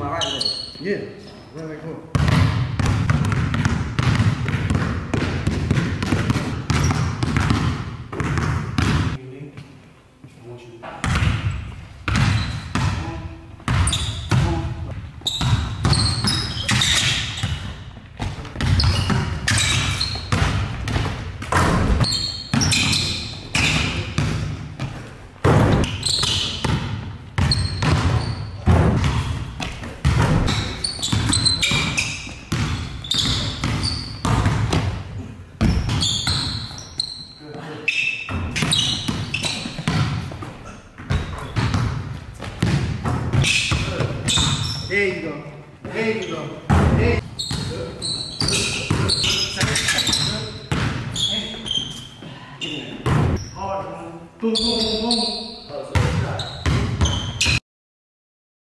my right leg. Yeah. Right leg hook. There you go. There you go.